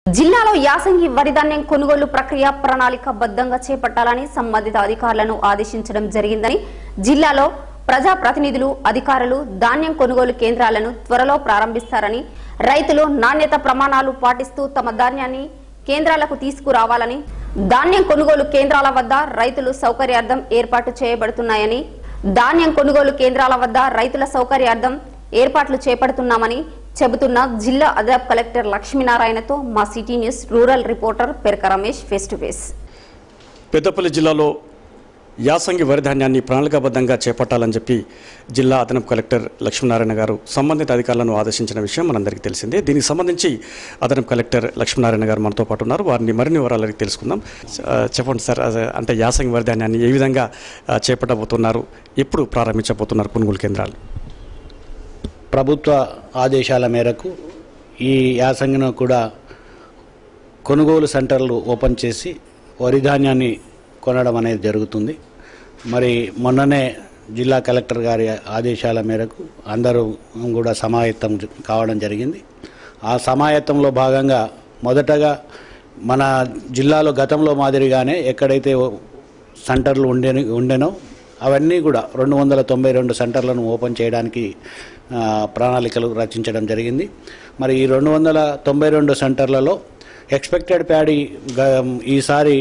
జిల్లాలో యాసంగి వరి ధాన్యం కొనుగోలు ప్రక్రియ ప్రణాళికాబద్ధంగా చేపట్టాలని సంబంధిత అధికారులను ఆదేశించడం జరిగిందని జిల్లాలో ప్రజాప్రతినిధులు అధికారులు ధాన్యం కొనుగోలు కేంద్రాలను త్వరలో ప్రారంభిస్తారని రైతులు నాణ్యత ప్రమాణాలు పాటిస్తూ తమ ధాన్యాన్ని కేంద్రాలకు తీసుకురావాలని ధాన్యం కొనుగోలు కేంద్రాల వద్ద రైతులు సౌకర్యార్థం ఏర్పాటు చేయబడుతున్నాయని ధాన్యం కొనుగోలు కేంద్రాల వద్ద రైతుల సౌకర్యార్థం ఏర్పాట్లు చేపడుతున్నామని చెబుతున్న జిల్లా అదనపు కలెక్టర్ లక్ష్మీనారాయణతో మా city news rural reporter Peraka Ramesh face to face. Peddapalli జిల్లాలో యాసంగి వరి ధాన్యాన్ని ప్రణాళికాబద్ధంగా చేపట్టాలని చెప్పి జిల్లా అదనపు కలెక్టర్ లక్ష్మీనారాయణ గారు సంబంధిత అధికారులను ఆదేశించిన విషయం మనందరికీ తెలిసిందే. దీనికి సంబంధించి అదనపు కలెక్టర్ లక్ష్మీనారాయణ గారు మనతో పాటు ఉన్నారు. వారిని మరిన్ని వివరాలు తెలుసుకుందాం. చెప్పండి సార్, అంటే యాసంగి వరి ధాన్యాన్ని ఏ విధంగా చేపట్టబోతున్నారు, ఎప్పుడు ప్రారంభించబోతున్నారు కొనుగోలు కేంద్రాలు? ప్రభుత్వ ఆదేశాల మేరకు ఈ యాసంగిను కూడా కొనుగోలు సెంటర్లు ఓపెన్ చేసి వరి ధాన్యాన్ని కొనడం అనేది జరుగుతుంది. మరి మొన్ననే జిల్లా కలెక్టర్ గారి ఆదేశాల మేరకు అందరూ కూడా సమాయత్తం కావడం జరిగింది. ఆ సమాయత్తంలో భాగంగా మొదటగా మన జిల్లాలో గతంలో మాదిరిగానే ఎక్కడైతే సెంటర్లు ఉండేనో అవన్నీ కూడా 292 సెంటర్లను ఓపెన్ చేయడానికి ప్రణాళికలు రచించడం జరిగింది. మరి ఈ 292 సెంటర్లలో ఎక్స్పెక్టెడ్ ప్యాడీ ఈసారి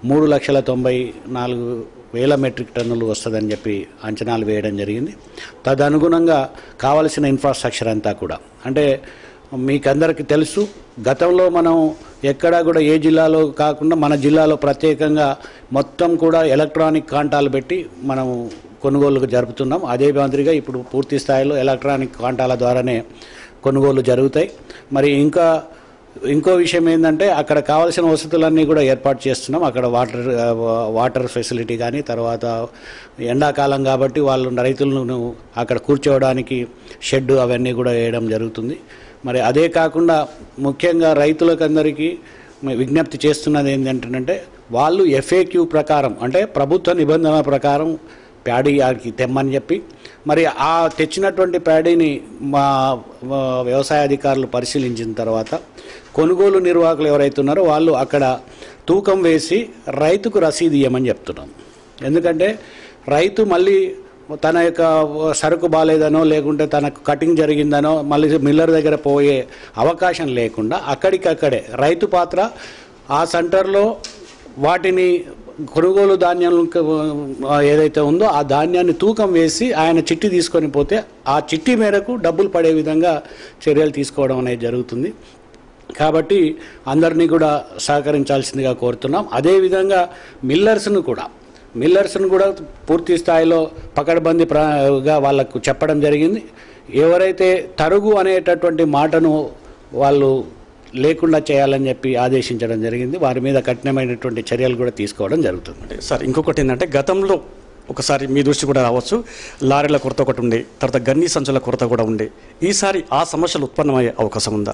3,94,000 మెట్రిక్ టన్నులు వస్తుందని చెప్పి అంచనాలు వేయడం జరిగింది. తదనుగుణంగా కావలసిన ఇన్ఫ్రాస్ట్రక్చర్ అంతా కూడా, అంటే మీకందరికీ తెలుసు, గతంలో మనం ఎక్కడా కూడా ఏ జిల్లాలో కాకుండా మన జిల్లాలో ప్రత్యేకంగా మొత్తం కూడా ఎలక్ట్రానిక్ కాంటాలు పెట్టి మనం కొనుగోలు జరుపుతున్నాం. అదే మాదిరిగా ఇప్పుడు పూర్తి స్థాయిలో ఎలక్ట్రానిక్ కాంటాల ద్వారానే కొనుగోలు జరుగుతాయి. మరి ఇంకో విషయం ఏంటంటే అక్కడ కావాల్సిన వసతులన్నీ కూడా ఏర్పాటు చేస్తున్నాం. అక్కడ వాటర్ ఫెసిలిటీ కానీ, తర్వాత ఎండాకాలం కాబట్టి వాళ్ళు రైతులను అక్కడ కూర్చోవడానికి షెడ్ అవన్నీ కూడా వేయడం జరుగుతుంది. మరి అదే కాకుండా ముఖ్యంగా రైతులకందరికీ విజ్ఞప్తి చేస్తున్నది ఏంటంటే వాళ్ళు FAQ ప్రకారం, అంటే ప్రభుత్వ నిబంధనల ప్రకారం ప్యాడీ తెమ్మని చెప్పి, మరి ఆ తెచ్చినటువంటి ప్యాడీని మా వ్యవసాయ అధికారులు పరిశీలించిన తర్వాత కొనుగోలు నిర్వాహకులు ఎవరైతే ఉన్నారో వాళ్ళు అక్కడ తూకం వేసి రైతుకు రసీదు ఇవ్వమని చెప్తున్నాం. ఎందుకంటే రైతు మళ్ళీ తన యొక్క సరుకు బాగాలేదనో లేకుంటే తనకు కటింగ్ జరిగిందనో మళ్ళీ మిల్లర్ దగ్గర పోయే అవకాశం లేకుండా అక్కడికక్కడే రైతు పాత్ర ఆ సెంటర్లో వాటిని కొనుగోలు ధాన్యం ఏదైతే ఉందో ఆ ధాన్యాన్ని తూకం వేసి ఆయన చిట్టి తీసుకొని పోతే ఆ చిట్టి మేరకు డబ్బులు పడే విధంగా చర్యలు తీసుకోవడం అనేది జరుగుతుంది. కాబట్టి అందరినీ కూడా సహకరించాల్సిందిగా కోరుతున్నాం. అదేవిధంగా మిల్లర్స్ను కూడా పూర్తి స్థాయిలో పకడ్బందీగా వాళ్ళకు చెప్పడం జరిగింది. ఎవరైతే తరుగు అనేటటువంటి మాటను వాళ్ళు లేకుండా చేయాలని చెప్పి ఆదేశించడం జరిగింది. వారి మీద కఠినమైనటువంటి చర్యలు కూడా తీసుకోవడం జరుగుతుంది. సార్, ఇంకొకటి ఏంటంటే గతంలో ఒకసారి మీ దృష్టి కూడా రావచ్చు, లారీల కొరత ఒకటి ఉండే, తర్వాత గన్నీ సంచుల కొరత కూడా ఉండే. ఈసారి ఆ సమస్యలు ఉత్పన్నమయ్యే అవకాశం ఉందా?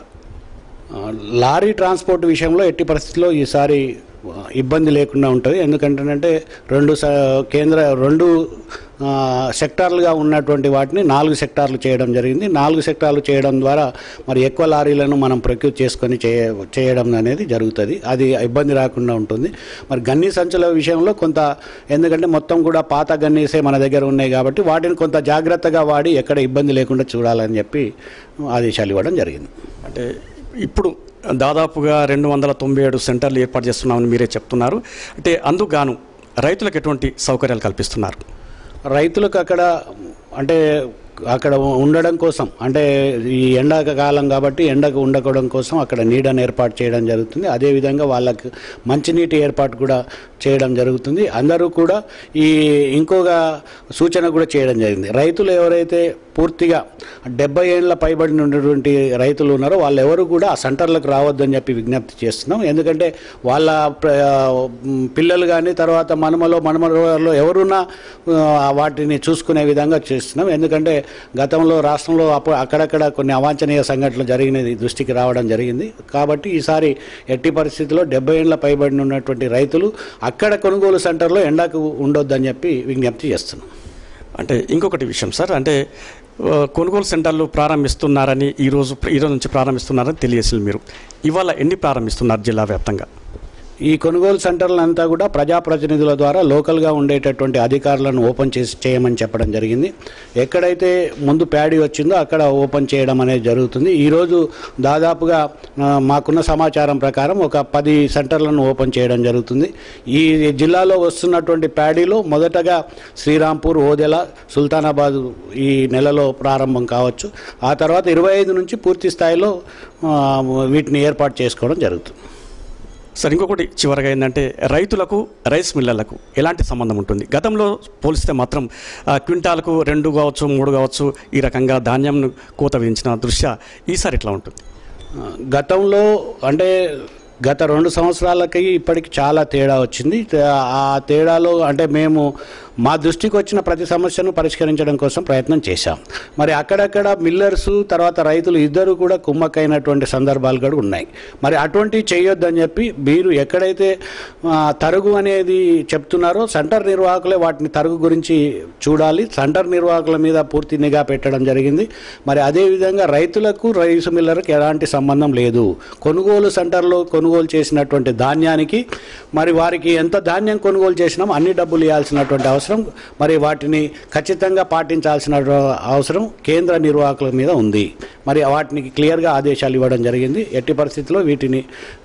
లారీ ట్రాన్స్పోర్ట్ విషయంలో ఎట్టి పరిస్థితుల్లో ఈసారి ఇబ్బంది లేకుండా ఉంటుంది. ఎందుకంటే రెండు సెక్టార్లుగా ఉన్నటువంటి వాటిని 4 సెక్టార్లు చేయడం జరిగింది. 4 సెక్టార్లు చేయడం ద్వారా మరి ఎక్కువ లారీలను మనం ప్రొక్యూర్ చేసుకొని చేయడం అనేది జరుగుతుంది. అది ఇబ్బంది రాకుండా ఉంటుంది. మరి గన్నీ సంచుల విషయంలో కొంత, ఎందుకంటే మొత్తం కూడా పాత గన్నీసే మన దగ్గర ఉన్నాయి కాబట్టి వాటిని కొంత జాగ్రత్తగా వాడి ఎక్కడ ఇబ్బంది లేకుండా చూడాలని చెప్పి ఆదేశాలు ఇవ్వడం జరిగింది. అంటే ఇప్పుడు దాదాపుగా 297 సెంటర్లు ఏర్పాటు చేస్తున్నామని మీరే చెప్తున్నారు. అంటే అందుకు రైతులకు ఎటువంటి సౌకర్యాలు కల్పిస్తున్నారు? రైతులకు అక్కడ ఉండడం కోసం, అంటే ఈ ఎండాకాలం కాబట్టి ఎండకు ఉండడం కోసం అక్కడ నీడను ఏర్పాటు చేయడం జరుగుతుంది. అదేవిధంగా వాళ్ళకు మంచినీటి ఏర్పాటు కూడా చేయడం జరుగుతుంది. అందరూ కూడా ఇంకొక సూచన కూడా చేయడం జరిగింది. రైతులు ఎవరైతే పూర్తిగా 70 ఏళ్ళ పైబడి ఉన్నటువంటి రైతులు ఉన్నారో వాళ్ళు ఎవరు కూడా ఆ సెంటర్లకు రావద్దని చెప్పి విజ్ఞప్తి చేస్తున్నాం. ఎందుకంటే వాళ్ళ పిల్లలు కానీ తర్వాత మనమలో ఎవరున్నా వాటిని చూసుకునే విధంగా చేస్తున్నాం. ఎందుకంటే గతంలో రాష్ట్రంలో అక్కడక్కడ కొన్ని అవాంఛనీయ సంఘటనలు జరిగినది దృష్టికి రావడం జరిగింది. కాబట్టి ఈసారి ఎట్టి పరిస్థితుల్లో 70 ఏళ్ళ పైబడి ఉన్నటువంటి రైతులు అక్కడ కొనుగోలు సెంటర్లో ఎండకు ఉండొద్దని చెప్పి విజ్ఞప్తి చేస్తున్నాం. అంటే ఇంకొకటి విషయం సార్, అంటే కొనుగోలు సెంటర్లు ప్రారంభిస్తున్నారని ఈరోజు నుంచి ప్రారంభిస్తున్నారని తెలియజేసింది మీరు. ఇవాళ ఎన్ని ప్రారంభిస్తున్నారు జిల్లా వ్యాప్తంగా? ఈ కొనుగోలు సెంటర్లంతా కూడా ప్రజాప్రతినిధుల ద్వారా లోకల్గా ఉండేటటువంటి అధికారులను ఓపెన్ చేయమని చెప్పడం జరిగింది. ఎక్కడైతే ముందు ప్యాడీ వచ్చిందో అక్కడ ఓపెన్ చేయడం అనేది జరుగుతుంది. ఈరోజు దాదాపుగా మాకున్న సమాచారం ప్రకారం ఒక 10 సెంటర్లను ఓపెన్ చేయడం జరుగుతుంది. ఈ జిల్లాలో వస్తున్నటువంటి ప్యాడీలో మొదటగా శ్రీరాంపూర్, ఓదెల, సుల్తానాబాద్ ఈ నెలలో ప్రారంభం కావచ్చు. ఆ తర్వాత 25 నుంచి పూర్తి స్థాయిలో వీటిని ఏర్పాటు చేసుకోవడం జరుగుతుంది. సార్, ఇంకొకటి చివరిగా ఏంటంటే రైతులకు, రైస్ మిల్లర్లకు ఎలాంటి సంబంధం ఉంటుంది? గతంలో పోలిస్తే మాత్రం క్వింటాలకు 2 కావచ్చు, 3 కావచ్చు ఈ రకంగా ధాన్యం కోత విధించిన దృష్ట్యా ఈసారి ఎట్లా ఉంటుంది? గతంలో అంటే గత 2 సంవత్సరాలకి ఇప్పటికి చాలా తేడా వచ్చింది. ఆ తేడాలో అంటే మేము మా దృష్టికి వచ్చిన ప్రతి సమస్యను పరిష్కరించడం కోసం ప్రయత్నం చేశాం. మరి అక్కడక్కడ మిల్లర్సు తర్వాత రైతులు ఇద్దరు కూడా కుమ్మక్కైనటువంటి సందర్భాలు కూడా ఉన్నాయి. మరి అటువంటివి చేయొద్దని చెప్పి మీరు ఎక్కడైతే తరుగు అనేది చెప్తున్నారో సెంటర్ నిర్వాహకులే వాటిని తరుగు గురించి చూడాలి. సెంటర్ నిర్వాహకుల మీద పూర్తి నిఘా పెట్టడం జరిగింది. మరి అదేవిధంగా రైతులకు, రైస్ మిల్లర్కి ఎలాంటి సంబంధం లేదు. కొనుగోలు సెంటర్లో కొనుగోలు చేసినటువంటి ధాన్యానికి మరి వారికి ఎంత ధాన్యం కొనుగోలు చేసినాం అన్ని డబ్బులు ఇవ్వాల్సినటువంటి అవసరం, మరి వాటిని ఖచ్చితంగా పాటించాల్సిన అవసరం కేంద్ర నిర్వాహకుల మీద ఉంది. మరి వాటిని క్లియర్గా ఆదేశాలు ఇవ్వడం జరిగింది. ఎట్టి పరిస్థితుల్లో వీటిని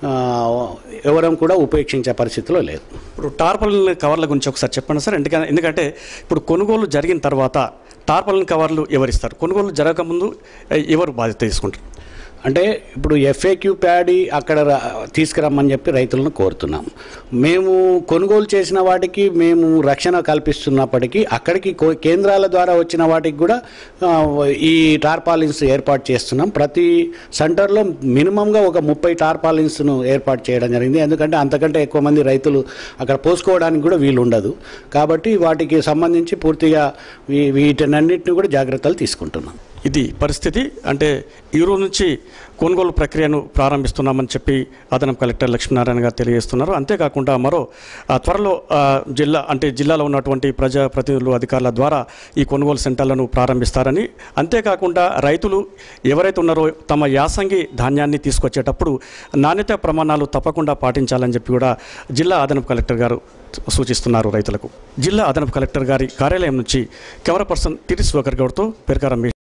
ఎవరం కూడా ఉపేక్షించే పరిస్థితిలో లేదు. ఇప్పుడు టార్పాలిన్ కవర్ల గురించి ఒకసారి చెప్పండి సార్. ఎందుకంటే ఇప్పుడు కొనుగోలు జరిగిన తర్వాత టార్పాలిన్ కవర్లు ఎవరిస్తారు? కొనుగోలు జరగకముందు ఎవరు బాధ్యత తీసుకుంటారు? అంటే ఇప్పుడు FAQ ప్యాడీ అక్కడ తీసుకురమ్మని చెప్పి రైతులను కోరుతున్నాం. మేము కొనుగోలు చేసిన వాటికి మేము రక్షణ కల్పిస్తున్నప్పటికీ అక్కడికి కేంద్రాల ద్వారా వచ్చిన వాటికి కూడా ఈ టార్పాలిన్స్ ఏర్పాటు చేస్తున్నాం. ప్రతి సెంటర్లో మినిమంగా ఒక 30 టార్పాలిన్స్ను ఏర్పాటు చేయడం జరిగింది. ఎందుకంటే అంతకంటే ఎక్కువ మంది రైతులు అక్కడ పోసుకోవడానికి కూడా వీలు ఉండదు. కాబట్టి వాటికి సంబంధించి పూర్తిగా వీటన్నిటిని కూడా జాగ్రత్తలు తీసుకుంటున్నాం. ఇది పరిస్థితి. అంటే ఈరోజు నుంచి కొనుగోలు ప్రక్రియను ప్రారంభిస్తున్నామని చెప్పి అదనపు కలెక్టర్ లక్ష్మీనారాయణ గారు తెలియజేస్తున్నారు. అంతేకాకుండా మరో త్వరలో జిల్లాలో ఉన్నటువంటి ప్రజాప్రతినిధులు, అధికారుల ద్వారా ఈ కొనుగోలు సెంటర్లను ప్రారంభిస్తారని, అంతేకాకుండా రైతులు ఎవరైతే ఉన్నారో తమ యాసంగి ధాన్యాన్ని తీసుకొచ్చేటప్పుడు నాణ్యత ప్రమాణాలు తప్పకుండా పాటించాలని చెప్పి కూడా జిల్లా అదనపు కలెక్టర్ గారు సూచిస్తున్నారు రైతులకు. జిల్లా అదనపు కలెక్టర్ గారి కార్యాలయం నుంచి కెమెరా పర్సన్ తిరిస్ వకర్ గౌడ్తో పెరకారం.